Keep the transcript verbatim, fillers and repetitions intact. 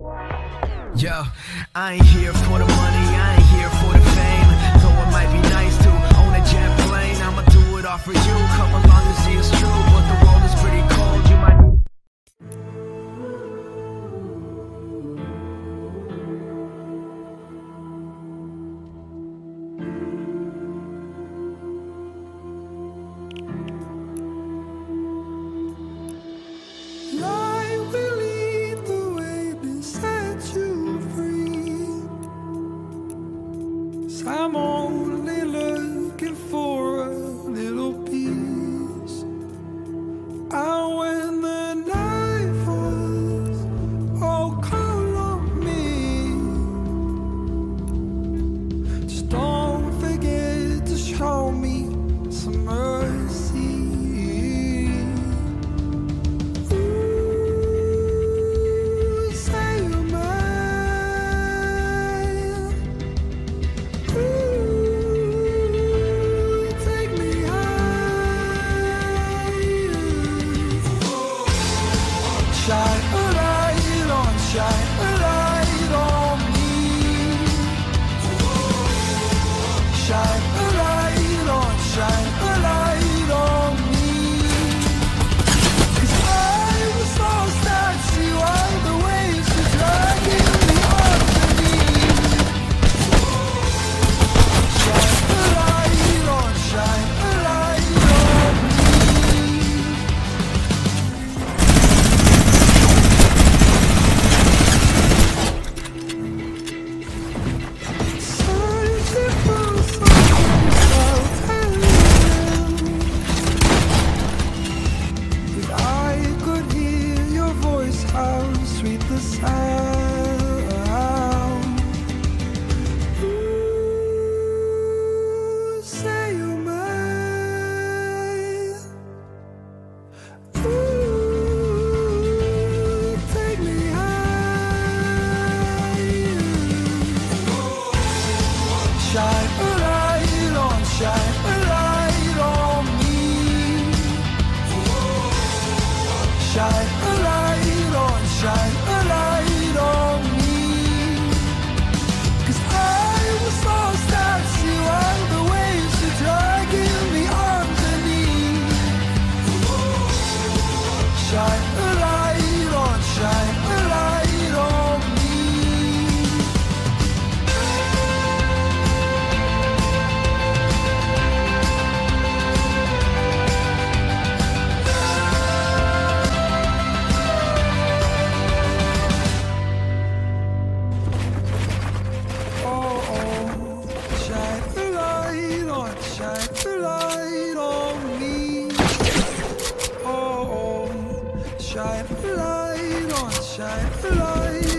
Yo, I ain't here for the money, I ain't here for the fame. Though it might be nice to own a jet plane, I'ma do it all for you. Come along and see it's true, but the world is pretty cold. You might I'm only looking for a little peace. And when the night falls, oh, call on me. Just don't forget to show me some mercy. Ooh, say you're mine. Shine a light on, shine a light on me. Shine a light on, shine a light on me. 'Cause I was lost at sea while the waves were dragging me underneath. Shine a light on, shine a light on me. How sweet the sound. Ooh, say you're mine. Ooh, take me higher. Shine a light on, shine a light on me. Shine a light on, shine a light on me. 'Cause I was lost at sea while the waves were dragging me underneath. Shine a light on, shine a light on me. Shine a light on me. Oh, oh, shine a light on, shine a light